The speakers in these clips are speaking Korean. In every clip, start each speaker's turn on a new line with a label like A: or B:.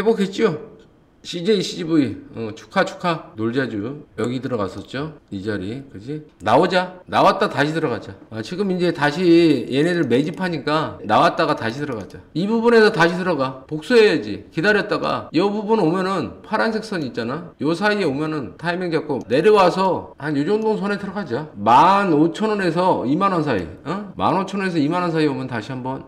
A: 회복했죠? CJ CGV 축하 놀자주 여기 들어갔었죠 이 자리 그지 나왔다 다시 들어가자. 지금 이제 다시 얘네들 매집하니까 나왔다가 다시 들어가자. 이 부분에서 다시 들어가 복수해야지. 기다렸다가 이 부분 오면은 파란색 선 있잖아 요 사이에 오면은 타이밍 잡고 내려와서 한 요 정도 선에 들어가자. 15,000원에서 2만원 사이 15,000원에서 2만원 사이 오면 다시 한번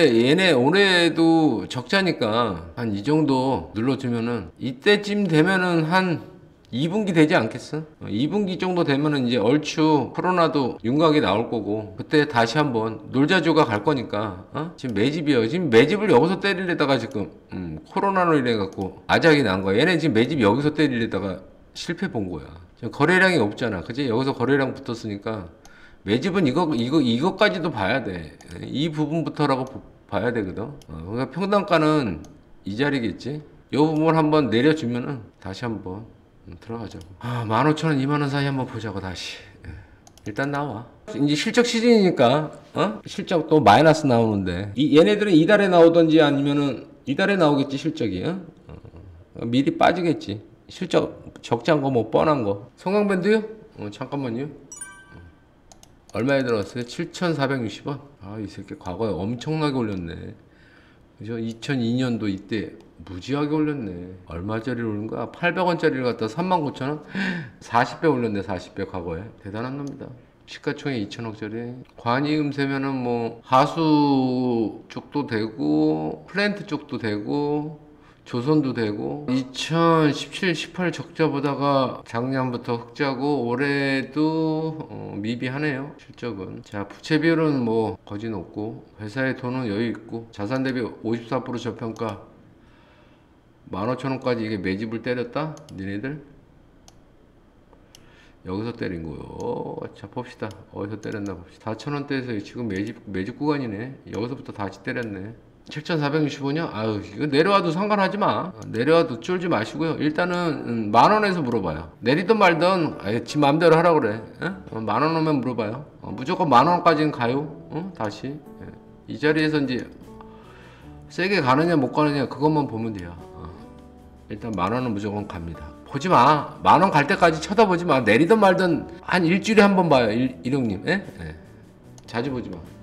A: 올해도 적자니까 한 이 정도 눌러주면은 이때쯤 되면은 한 2분기 되지 않겠어? 2분기 정도 되면은 이제 얼추 코로나도 윤곽이 나올 거고 그때 다시 한번 놀자주가 갈 거니까 지금 매집이요. 지금 매집을 여기서 때리려다가 지금 코로나로 인해 갖고 아작이 난 거야. 얘네 지금 매집 여기서 때리려다가 실패 본 거야. 지금 거래량이 없잖아. 그치? 여기서 거래량 붙었으니까 매집은 이것까지도 봐야 돼. 이 부분부터라고 봐야 되거든. 그러니까 평단가는 이 자리겠지. 요 부분 한번 내려주면은 다시 한번 들어가자고. 15,000원 2만원 사이 한번 보자고. 다시 일단 나와. 이제 실적 시즌이니까 실적 또 마이너스 나오는데 얘네들은 이달에 나오던지 아니면은 이달에 나오겠지 실적이. 미리 빠지겠지. 실적 적자인 거 뭐 뻔한 거. 성광밴드요? 잠깐만요. 얼마에 들어갔어요? 7,460원? 이 새끼 과거에 엄청나게 올렸네. 그죠? 2002년도 이때 무지하게 올렸네. 얼마짜리를 올린 거야? 800원짜리를 갖다 39,000원? 40배 올렸네. 40배 과거에. 대단한 놈이다. 시가총액 2천억짜리. 관이금 세면은 뭐 하수 쪽도 되고 플랜트 쪽도 되고 조선도 되고 2017, 18 적자 보다가 작년부터 흑자고 올해도 미비하네요 실적은. 자 부채 비율은 뭐 거진 없고 회사의 돈은 여유 있고 자산 대비 54% 저평가 15,000원까지 이게 매집을 때렸다 니네들 여기서 때린 거요. 자 봅시다 어디서 때렸나 봅시다. 4,000원대에서 지금 매집 구간이네. 여기서부터 다시 때렸네. 7,465냐? 이거 내려와도 상관하지 마. 내려와도 쫄지 마시고요. 일단은 만원에서 물어봐요. 내리든 말든 지 맘대로 하라고 그래. 만원 오면 물어봐요. 무조건 만원까지는 가요. 다시 이 자리에서 이제 세게 가느냐 못 가느냐 그것만 보면 돼요. 일단 만원은 무조건 갑니다. 보지 마. 만원 갈 때까지 쳐다보지 마. 내리든 말든 한 일주일에 한 번 봐요. 일용님. 자주 보지 마.